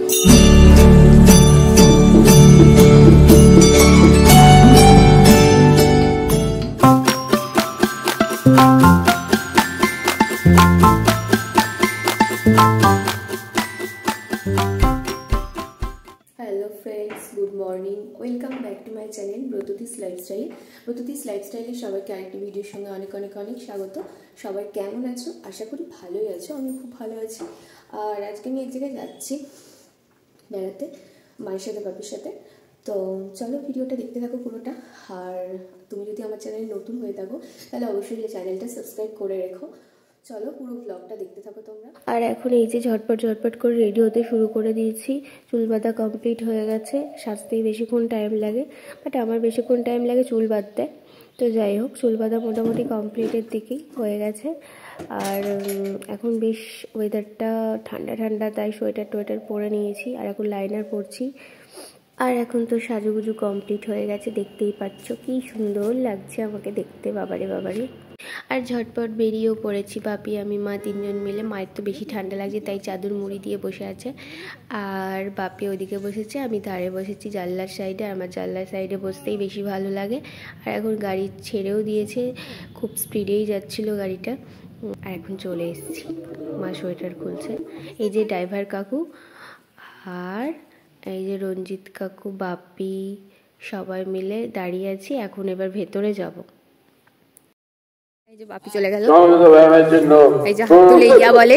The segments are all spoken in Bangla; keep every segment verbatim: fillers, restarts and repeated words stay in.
Welcome back to my channel Bratati's lifestyle. Bratati's লাইফস্টাইলের সবাইকে আরেকটি ভিডিওর সঙ্গে অনেক অনেক অনেক স্বাগত। সবাই কেমন আছো? আশা করি ভালোই আছো, আমি খুব ভালো আছি। আর আজকে আমি এক জায়গায় যাচ্ছি বেড়াতে, মায়ের সাথে বাপির সাথে। তো চলো ভিডিওটা দেখতে থাকো পুরোটা। আর তুমি যদি আমার চ্যানেলে নতুন হয়ে থাকো তাহলে অবশ্যই চ্যানেলটা সাবস্ক্রাইব করে রেখো। চলো পুরো ব্লগটা দেখতে থাকো তোমরা। আর এখন এই যে ঝটপট ঝটপট করে রেডি হতে শুরু করে দিয়েছি। চুল বাঁধা কমপ্লিট হয়ে গেছে, সাজতেই বেশিক্ষণ টাইম লাগে, বাট আমার বেশিক্ষণ টাইম লাগে চুল বাঁধতে। তো যাই হোক, চুল বাঁধা মোটামুটি কমপ্লিটের দিকেই হয়ে গেছে। আর এখন বেশ ওয়েদারটা ঠান্ডা ঠান্ডা, তাই সোয়েটার টোয়েটার পরে নিয়েছি। আর এখন লাইনার পরছি। আর এখন তো সাজুগুজু কমপ্লিট হয়ে গেছে, দেখতেই পাচ্ছ কি সুন্দর লাগছে আমাকে দেখতে, বাবারে বাবারে। আর ঝটপট বেরিয়েও পড়েছি, বাপি আমি মা তিনজন মিলে। মায়ের তো বেশি ঠান্ডা লাগছে তাই চাদর মুড়ি দিয়ে বসে আছে। আর বাপি ওদিকে বসেছে, আমি ধারে বসেছি জানলার সাইডে। আমার জানলার সাইডে বসতেই বেশি ভালো লাগে। আর এখন গাড়ি ছেড়েও দিয়েছে, খুব স্পিডেই যাচ্ছিলো গাড়িটা। আর এখন চলে এসেছি, মা সোয়েটার খুলছে। এই যে ড্রাইভার কাকু, আর এই যে রঞ্জিত কাকু, বাপি, সবাই মিলে দাঁড়িয়ে আছি। এখন এবার ভেতরে যাব। এই যে বাপি চলে গেল, এই যে হাত তুলে ইয়া বলে।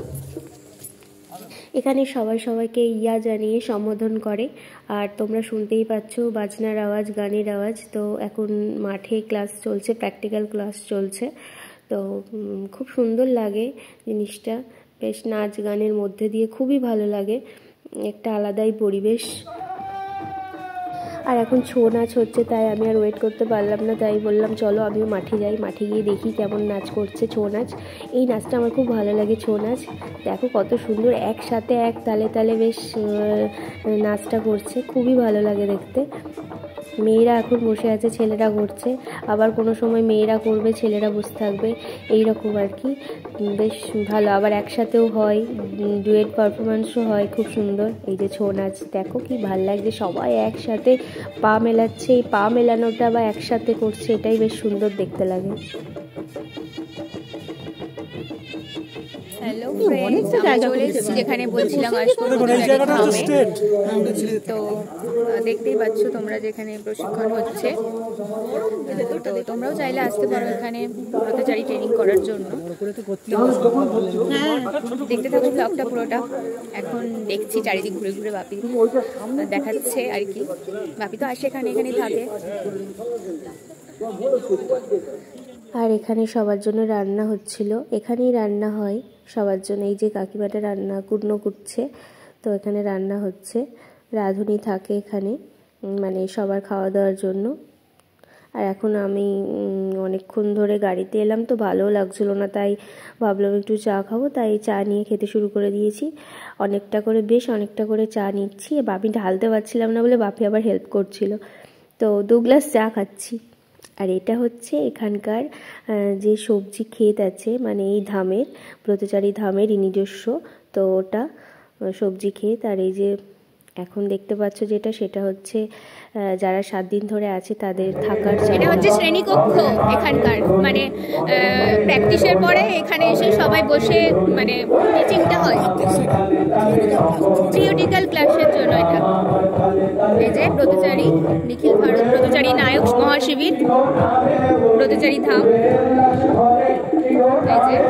এখানে সবাই সবাইকে ইয়া জানিয়ে সম্বোধন করে। আর তোমরা শুনতেই পাচ্ছ বাজনার আওয়াজ, গানের আওয়াজ। তো এখন মাঠে ক্লাস চলছে, প্র্যাকটিক্যাল ক্লাস চলছে। তো খুব সুন্দর লাগে জিনিসটা, বেশ নাচ গানের মধ্যে দিয়ে খুবই ভালো লাগে, একটা আলাদাই পরিবেশ। আর এখন ছৌ নাচ হচ্ছে, তাই আমি আর ওয়েট করতে পারলাম না, তাই বললাম চলো আমিও মাঠে যাই, মাঠে গিয়ে দেখি কেমন নাচ করছে ছৌ নাচ। এই নাচটা আমার খুব ভালো লাগে, ছৌ নাচ। দেখো কত সুন্দর একসাথে এক তালে তালে বেশ নাচটা করছে, খুবই ভালো লাগে দেখতে। মেয়েরা এখন বসে আছে, ছেলেরা করছে। আবার কোনো সময় মেয়েরা করবে, ছেলেরা বসে থাকবে, এই রকম আর কি, বেশ ভালো। আবার একসাথেও হয়, ডুয়েট পারফরমেন্সও হয়, খুব সুন্দর। এই যে ছৌ নাচ দেখো কি ভালো লাগছে, সবাই একসাথে পা মেলাচ্ছে। এই পা মেলানোটা বা একসাথে করছে, এটাই বেশ সুন্দর দেখতে লাগে। হ্যালো ফ্রেন্ডস, আমি চলে এসেছি যেখানে বলছিলাম আসবো, তো দেখতেই পাচ্ছ তোমরা যেখানে প্রশিক্ষণ হচ্ছে। তো তোমরাও চাইলে আসতে পারো এখানে ব্রতচারী ট্রেনিং করার জন্য। হ্যাঁ, দেখতে থাকো ব্লগটা পুরোটা। এখন দেখছি চারিদিক ঘুরে ঘুরে বাপি দেখাচ্ছে আর কি। বাপি তো আসে এখানে, এখানেই থাকে। আর এখানে সবার জন্য রান্না হচ্ছিল, এখানেই রান্না হয় সবার জন্য। এই যে কাকিমাটা রান্না কুটনো কুটছে, তো এখানে রান্না হচ্ছে। রাঁধুনি থাকে এখানে, মানে সবার খাওয়া দাওয়ার জন্য। আর এখন আমি অনেকক্ষণ ধরে গাড়িতে এলাম, তো ভালোও লাগছিলো না, তাই ভাবলাম একটু চা খাবো, তাই চা নিয়ে খেতে শুরু করে দিয়েছি। অনেকটা করে, বেশ অনেকটা করে চা নিচ্ছি। বাপি ঢালতে পারছিলাম না বলে বাপি আবার হেল্প করছিল, তো দু গ্লাস চা খাচ্ছি। আর এটা হচ্ছে এখানকার যে সবজি ক্ষেত আছে, মানে এই ধামের, ব্রতচারী ধামের নিজস্ব, তো ওটা সবজি ক্ষেত। আর এই যে এখন দেখতে পাচ্ছ যেটা, সেটা হচ্ছে যারা সাত দিন ধরে আছে তাদের থাকার, এটা হচ্ছে শ্রেণীকক্ষ এখানকার। মানে প্র্যাকটিসের পরে এখানে এসে সবাই বসে মানে টিচিংটা হয়, থিওরিটিক্যাল ক্লাসের জন্য এটা। এই যে ব্রতচারী, নিখিল ভারত ব্রতচারী নায়ক মহাশিবির, ব্রতচারী ধাম। এই যে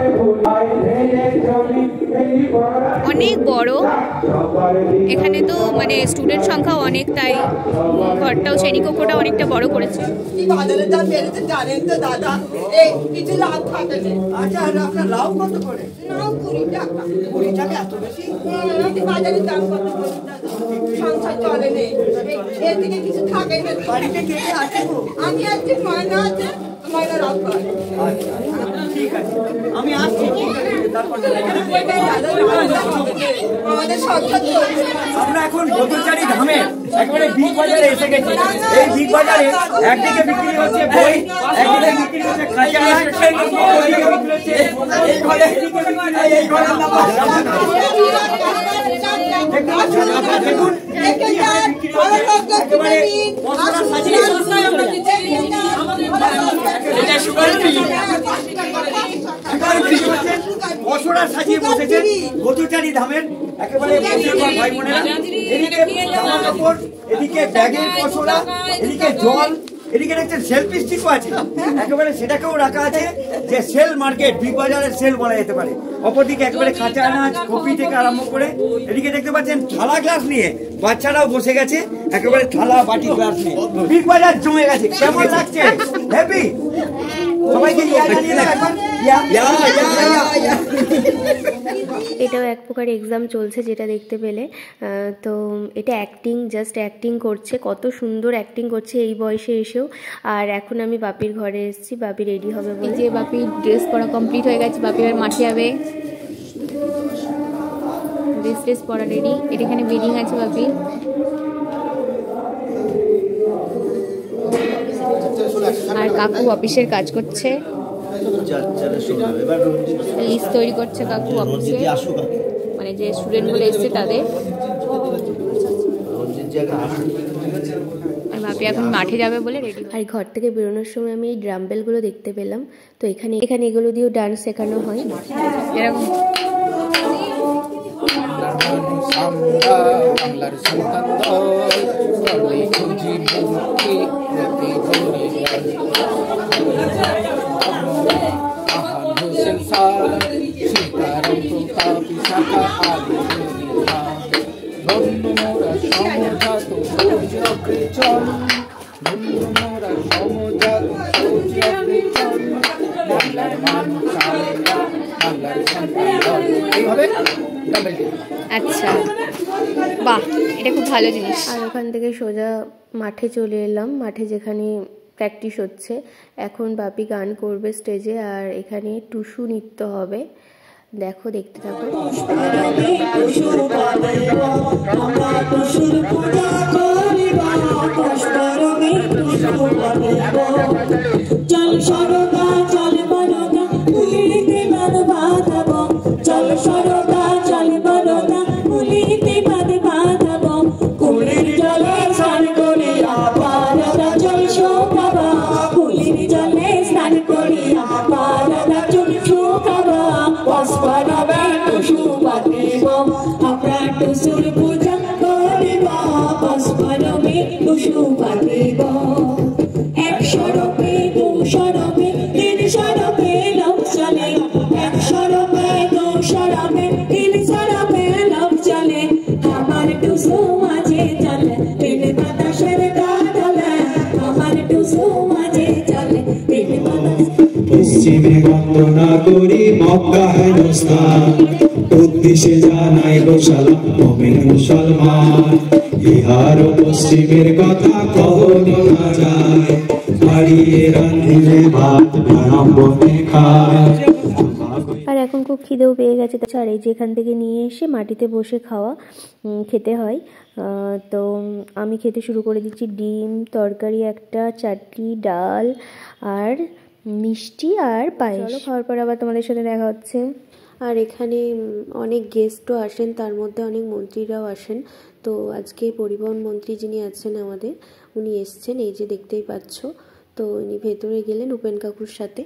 অনেক বড় এখানে, তো মানে স্টুডেন্ট সংখ্যাও অনেক, তাই ঘরটাও, শ্রেণীকক্ষটা অনেকটা বড় করেছে। আমি আজকে ময়না আছে, ময়না রাখ ঠিক আছে, আমি আসছি। আমরা এখন ব্রতচারী ধামে একেবারে বিগ বাজারে এসে গেছি। এই বিগ বাজারে একদিকে বিক্রি হচ্ছে বই, একদিকে বিক্রি হচ্ছে খাজা, ওইদিকে বিক্রি হচ্ছে এই ঘরে, এই ঘরের নাম দেখতে পাচ্ছ। দেখুন একেবারে মশলা সাজিয়ে মশলা সাজিয়ে বসেছেন বধূচারী ধামের একেবারে ভাই বোনেরা। এদিকে জামা কাপড়, এদিকে ব্যাগের মশলা, এদিকে জল, এদিকে দেখছেন সেলফি স্টিকও আছে, একেবারে সেটাকেও রাখা আছে যে সেল মার্কেট, বিগ বাজারের সেল বলা যেতে পারে। অপরদিকে একেবারে কাঁচা আনাজ, কপি থেকে আরম্ভ করে এদিকে দেখতে পাচ্ছেন থালা গ্লাস নিয়ে বাচ্চারাও বসে গেছে, একেবারে থালা বাটি গ্লাস নিয়ে বিগ বাজার জমে গেছে। কেমন লাগছে? হ্যাপি? সবাইকে ইয়া জানিয়ে দাও এখন। ইয়া ইয়া ইয়া ইয়া। এটাও এক প্রকার এক্সাম চলছে যেটা দেখতে পেলে। তো এটা অ্যাক্টিং, জাস্ট অ্যাক্টিং করছে, কত সুন্দর অ্যাক্টিং করছে এই বয়সে এসেও। আর এখন আমি বাপির ঘরে এসেছি, বাপি রেডি হবে বলে। যে বাপির ড্রেস পরা কমপ্লিট হয়ে গেছে, বাপি আর মাঠে যাবে, ড্রেস ড্রেস পরা রেডি। এটা এখানে বেডিং আছে বাপির। আর কাকু অফিসের কাজ করছে, লিস্ট তৈরি করছে কাকু অফিসে, মানে যে স্টুডেন্টগুলো এসছে তাদের। ভাবি এখন মাঠে যাবে বলে রেডি। আর ঘর থেকে বেরোনোর সময় আমি এই ড্রামবেলগুলো দেখতে পেলাম, তো এখানে এখানে এগুলো দিয়েও ডান্স শেখানো হয় এরকম। আচ্ছা, বাহ, এটা খুব ভালো জিনিস। আর ওখান থেকে সোজা মাঠে চলে এলাম, মাঠে যেখানে প্র্যাকটিস হচ্ছে। এখন বাপি গান করবে স্টেজে, আর এখানে টুসু নৃত্য হবে। দেখো, দেখতে থাকো। চল সরদা চল বড়দা পুলিতে বাদ বাঁধাবো, চল সরদা চল বড়দা পুলিতে বাদ বাঁধাবো, কুলির জলে স্নান করিয়া পারদা চল শোকাবা, কুলির জলে স্নান করিয়া পারদা চল শোকাবা, পস্পরবে টুসু পাতিব আমরা টুসুর পূজা করিব, পস্পরবে টুসু পাতিব। এক সরবে দু সরবে তিন সরবে লোক চলে, এক সরবে দু সরবে তিন সরবে লোক চলে, আমার টুসু মাঝে চলে তিন বাতাসের কাতলে, আমার টুসু মাঝে চলে তিন বাতাস। পশ্চিমে বন্দনা করি মক্কা হিন্দুস্তান, উদ্দেশ্যে জানাই গো সালাম মুমিন মুসলমান, বিহার ও পশ্চিমের কথা কখনো না যায়, বাড়িয়ে রাঁধিলে ভাত বিড়ম্বনে খায়। আর এখন খুব খিদেও পেয়ে গেছে, তাছাড়া যেখান থেকে নিয়ে এসে মাটিতে বসে খাওয়া খেতে হয়। তো আমি খেতে শুরু করে দিচ্ছি। ডিম তরকারি একটা, চাটনি, ডাল আর মিষ্টি আর পায়েস। খাওয়ার পর আবার তোমাদের সাথে দেখা হচ্ছে। আর এখানে অনেক গেস্টও আসেন, তার মধ্যে অনেক মন্ত্রীরাও আসেন। তো আজকে পরিবহন মন্ত্রী যিনি আছেন আমাদের, উনি এসছেন, এই যে দেখতেই পাচ্ছ। তো উনি ভেতরে গেলেন উপেন কাকুর সাথে।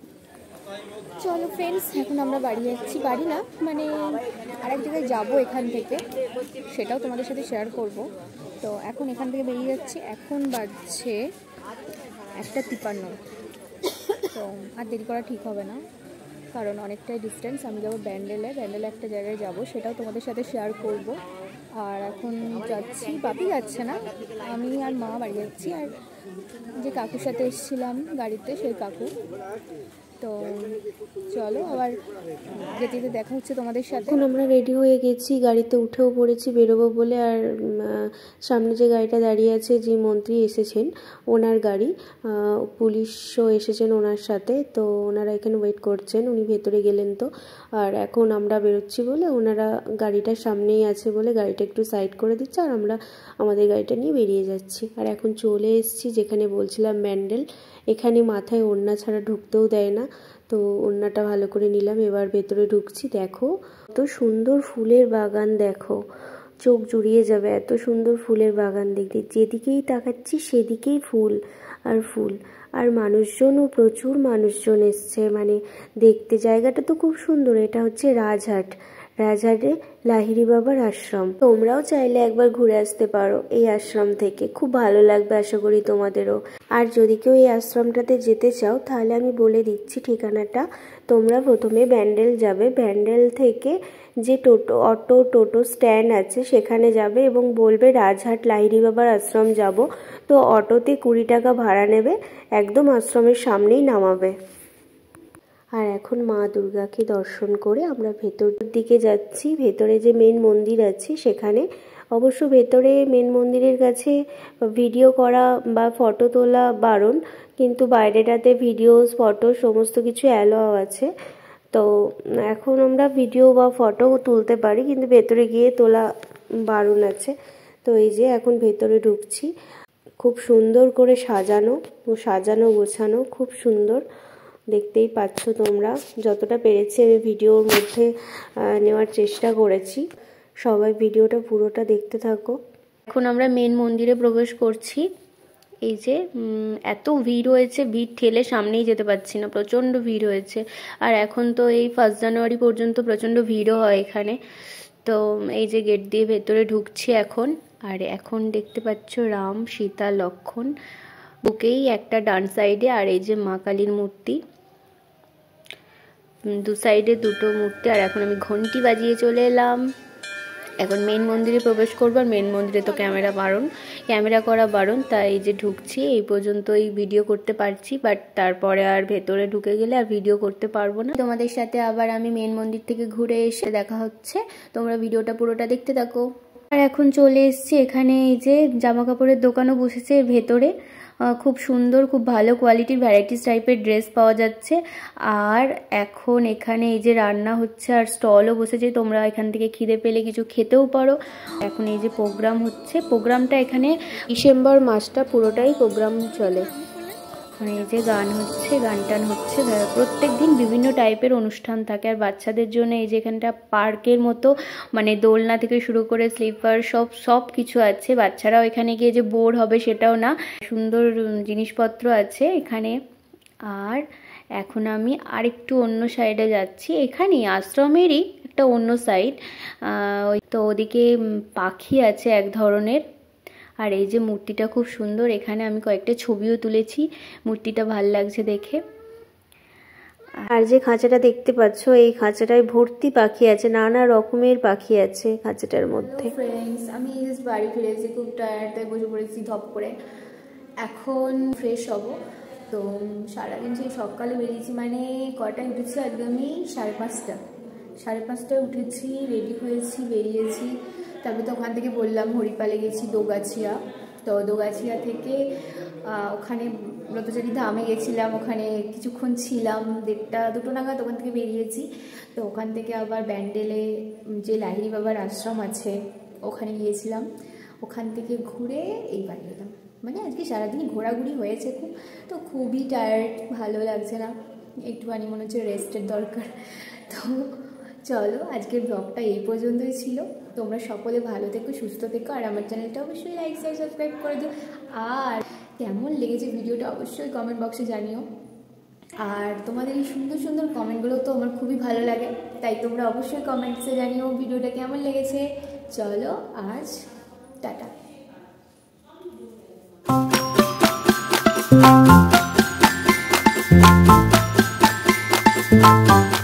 চলো ফ্রেন্ডস, এখন আমরা বাড়ি যাচ্ছি। বাড়ি না, মানে আরেক জায়গায় যাবো এখান থেকে, সেটাও তোমাদের সাথে শেয়ার করব। তো এখন এখান থেকে বেরিয়ে যাচ্ছি। এখন বাজছে একটা তিপান্ন। তো আর দেরি করা ঠিক হবে না, কারণ অনেকটাই ডিস্টেন্স। আমি যাবো ব্যান্ডেলে, ব্যান্ডেলে একটা জায়গায় যাব, সেটাও তোমাদের সাথে শেয়ার করব। আর এখন যাচ্ছি, বাপি যাচ্ছে না, আমি আর মা বাড়ি যাচ্ছি। আর যে কাকুর সাথে এসেছিলাম গাড়িতে, সেই কাকু। তো চলো আবার যেতে যেতে দেখা হচ্ছে তোমাদের সাথে। এখন আমরা রেডি হয়ে গেছি, গাড়িতে উঠেও পড়েছি বেরোবো বলে। আর সামনে যে গাড়িটা দাঁড়িয়ে আছে, যে মন্ত্রী এসেছেন ওনার গাড়ি, পুলিশও এসেছেন ওনার সাথে। তো ওনারা এখানে ওয়েট করছেন, উনি ভেতরে গেলেন। তো আর এখন আমরা বেরোচ্ছি বলে ওনারা গাড়িটার সামনেই আছে বলে গাড়িটা একটু সাইড করে দিচ্ছে, আর আমরা আমাদের গাড়িটা নিয়ে বেরিয়ে যাচ্ছি। আর এখন চলে এসেছি যেখানে বলছিলাম ব্যান্ডেল। এখানে মাথায় ওড়না ছাড়া ঢুকতেও দেয় না, তো ওড়নাটা ভালো করে নিলাম। এবার ভেতরে ঢুকছি। দেখো তো সুন্দর ফুলের বাগান, দেখো চোখ জুড়িয়ে যাবে, এত সুন্দর ফুলের বাগান দেখতে, যেদিকেই তাকাচ্ছি সেদিকেই ফুল আর ফুল। আর মানুষজনও প্রচুর মানুষজন এসছে, মানে দেখতে। জায়গাটা তো খুব সুন্দর। এটা হচ্ছে রাজহাট, রাজহাটে লাহিড়ী বাবার আশ্রম। তোমরাও চাইলে একবার ঘুরে আসতে পারো এই আশ্রম থেকে, খুব ভালো লাগবে আশা করি তোমাদেরও। আর যদি কেউ এই আশ্রমটাতে যেতে চাও তাহলে আমি বলে দিচ্ছি ঠিকানাটা। তোমরা প্রথমে ব্যান্ডেল যাবে, ব্যান্ডেল থেকে যে টোটো অটো টোটো স্ট্যান্ড আছে সেখানে যাবে এবং বলবে রাজহাট লাহিড়ী বাবার আশ্রম যাব। তো অটোতে কুড়ি টাকা ভাড়া নেবে, একদম আশ্রমের সামনেই নামাবে। আর এখন মা দুর্গাকে দর্শন করে আমরা ভেতর দিকে যাচ্ছি। ভেতরে যে মেন মন্দির আছে সেখানে, অবশ্য ভেতরে মেন মন্দিরের কাছে ভিডিও করা বা ফটো তোলা বারণ, কিন্তু বাইরেটাতে ভিডিও ফটো সমস্ত কিছু অ্যালাউ আছে। তো এখন আমরা ভিডিও বা ফটো তুলতে পারি, কিন্তু ভেতরে গিয়ে তোলা বারণ আছে। তো এই যে এখন ভেতরে ঢুকছি, খুব সুন্দর করে সাজানো ও সাজানো গোছানো, খুব সুন্দর। দেখতেই পাচ্ছ তোমরা, যতটা পেরেছি আমি ভিডিওর মধ্যে নেওয়ার চেষ্টা করেছি। সবাই ভিডিওটা পুরোটা দেখতে থাকো। এখন আমরা মেন মন্দিরে প্রবেশ করছি। এই যে এত ভিড় হয়েছে, ভিড় ঠেলে সামনেই যেতে পারছি না, প্রচণ্ড ভিড় হয়েছে। আর এখন তো এই ফার্স্ট জানুয়ারি পর্যন্ত প্রচণ্ড ভিড়ও হয় এখানে। তো এই যে গেট দিয়ে ভেতরে ঢুকছি এখন। আর এখন দেখতে পাচ্ছ রাম, সীতা, লক্ষ্মণ বুকেই একটা ডান সাইডে, আর এই যে মা কালীর মূর্তি দু সাইডে দুটো মূর্তি। আর এখন আমি ঘন্টি বাজিয়ে চলে এলাম। এখন মেন মন্দিরে প্রবেশ করবো। আর মেন মন্দিরে তো ক্যামেরা বারণ, ক্যামেরা করা বারণ, তাই এই যে ঢুকছি। এই পর্যন্তই ভিডিও করতে পারছি, বাট তারপরে আর ভেতরে ঢুকে গেলে আর ভিডিও করতে পারবো না। তোমাদের সাথে আবার আমি মেন মন্দির থেকে ঘুরে এসে দেখা হচ্ছে, তোমরা ভিডিওটা পুরোটা দেখতে থাকো। আর এখন চলে এসছি এখানে, এই যে জামা কাপড়ের দোকানও বসেছে ভেতরে। খুব সুন্দর, খুব ভালো কোয়ালিটির ভ্যারাইটিস টাইপের ড্রেস পাওয়া যাচ্ছে। আর এখন এখানে এই যে রান্না হচ্ছে আর স্টলও বসেছে, তোমরা এখান থেকে খিদে পেলে কিছু খেতেও পারো। এখন এই যে প্রোগ্রাম হচ্ছে, প্রোগ্রামটা এখানে ডিসেম্বর মাসটা পুরোটাই প্রোগ্রাম চলে। মানে এই যে গান হচ্ছে, গান টান হচ্ছে, প্রত্যেক দিন বিভিন্ন টাইপের অনুষ্ঠান থাকে। আর বাচ্চাদের জন্য এই যে এখানটা পার্কের মতো, মানে দোলনা থেকে শুরু করে স্লিপার সব সব কিছু আছে। বাচ্চারাও এখানে গিয়ে যে বোর হবে সেটাও না, সুন্দর জিনিসপত্র আছে এখানে। আর এখন আমি আরেকটু অন্য সাইডে যাচ্ছি, এখানেই আশ্রমেরই একটা অন্য সাইড। ওই তো ওদিকে পাখি আছে এক ধরনের। আর এই যে মূর্তিটা খুব সুন্দর, এখানে আমি কয়েকটা ছবিও তুলেছি, মূর্তিটা ভাল লাগছে দেখে। আর যে খাঁচাটা দেখতে পাচ্ছ, এই খাঁচাটায় ভর্তি পাখি আছে, নানা রকমের পাখি আছে খাঁচাটার মধ্যে। ফ্রেন্ডস, আমি জাস্ট বাড়ি ফিরেছি, খুব টায়ার্ড, তাই বসে পড়েছি ধপ করে। এখন ফ্রেশ হব। তো সারাদিন সেই সকালে বেরিয়েছি, মানে কটায় উঠেছি একদমই সাড়ে পাঁচটা সাড়ে পাঁচটায় উঠেছি, রেডি হয়েছি, বেরিয়েছি। তারপরে তো ওখান থেকে বললাম হরিপালে গেছি, দোগাছিয়া। তো দোগাছিয়া থেকে ওখানে ব্রতচারী ধামে গেছিলাম, ওখানে কিছুক্ষণ ছিলাম, দেড়টা দুটো নাগাদ ওখান থেকে বেরিয়েছি। তো ওখান থেকে আবার ব্যান্ডেলে যে লাহিড়ী বাবার আশ্রম আছে ওখানে গিয়েছিলাম, ওখান থেকে ঘুরে এই বাড়ি এলাম। মানে আজকে সারাদিন ঘোরাঘুরি হয়েছে খুব, তো খুবই টায়ার্ড, ভালো লাগছে না, একটুখানি মনে হচ্ছে রেস্টের দরকার। তো চলো, আজকের ব্লগটা এই পর্যন্তই ছিল। তোমরা সকলে ভালো থেকো, সুস্থ থেকো, আর আমার চ্যানেলটা অবশ্যই লাইক শেয়ার সাবস্ক্রাইব করে দিও। আর কেমন লেগেছে ভিডিওটা অবশ্যই কমেন্ট বক্সে জানিও। আর তোমাদের এই সুন্দর সুন্দর কমেন্টগুলো তো আমার খুবই ভালো লাগে, তাই তোমরা অবশ্যই কমেন্টসে জানিও ভিডিওটা কেমন লেগেছে। চলো আজ টাটা।